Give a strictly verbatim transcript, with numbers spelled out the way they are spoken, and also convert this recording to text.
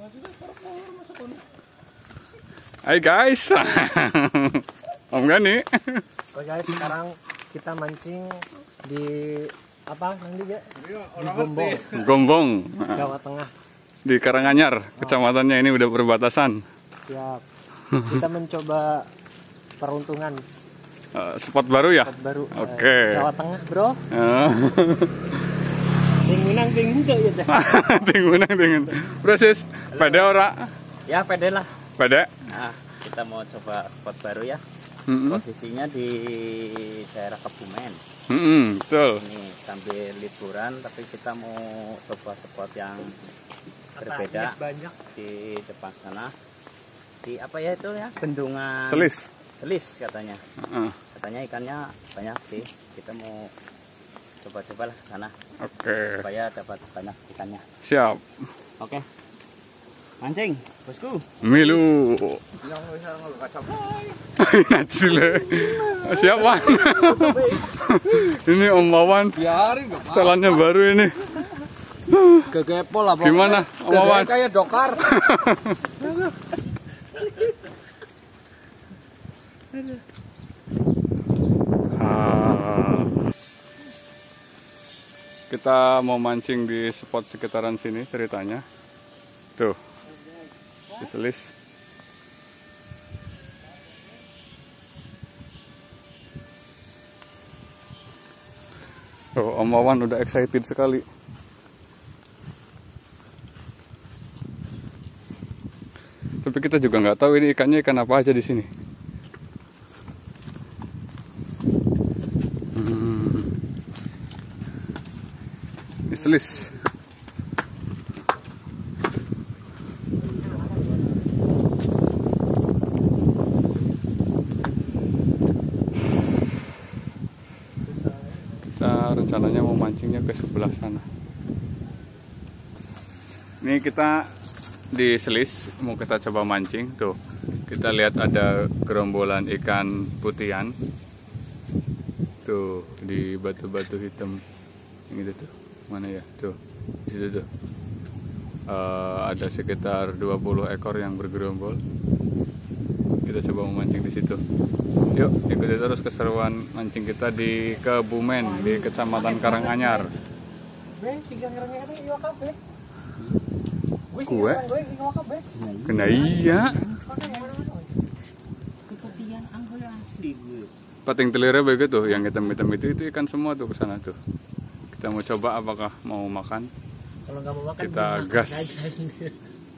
Hai guys. Om Gani. Oke guys, sekarang kita mancing di apa nanti ya? Di Gombong. Gombong. Jawa Tengah. Di Karanganyar, kecamatannya ini udah perbatasan. Siap. Kita mencoba peruntungan. Uh, spot baru ya? Spot baru. Oke. Okay. Jawa Tengah, bro. Uh. Tinggunang tinggung tuh ya. Tinggunang tinggung. Proses. Pede ora? Ya pede lah. Pede. Nah, kita mau coba spot baru ya. Mm-hmm. Posisinya di daerah Kebumen. Mm-hmm, betul. Ini sambil liburan, tapi kita mau coba spot yang berbeda. Banyak di depan sana. Di apa ya itu ya? Bendungan. Selis. Selis katanya. Uh-uh. Katanya ikannya banyak sih. Kita mau coba-coba lah ke sana. Oke. Okay. Supaya dapat banyak ikannya. Siap. Oke. Mancing, bosku. Milu. Siap, Wan. Ini Om Wawan. Setelannya baru ini. kegepo lah. Gimana, Om Wawan? Kayak dokar. Ah. Kita mau mancing di spot sekitaran sini ceritanya. Tuh. Di Selis. Tuh, Om Wawan udah excited sekali. Tapi kita juga nggak tahu ini ikannya ikan apa aja di sini. Hmm. Di Selis. Kita rencananya mau mancingnya ke sebelah sana. Ini kita di Selis mau kita coba mancing. Tuh, kita lihat ada gerombolan ikan putihan. Tuh, di batu-batu hitam yang itu tuh. Mana ya? Tuh, di situ tuh. Uh, ada sekitar dua puluh ekor yang bergerombol. Kita coba memancing di situ. Yuk, ikuti terus keseruan mancing kita di Kebumen, di Kecamatan Karanganyar. Kue? Kena iya. Pating telirnya begitu, yang hitam-hitam itu itu ikan semua tuh ke sana tuh. Kita mau coba apakah mau makan? Kalau nggak mau makan, kita gas.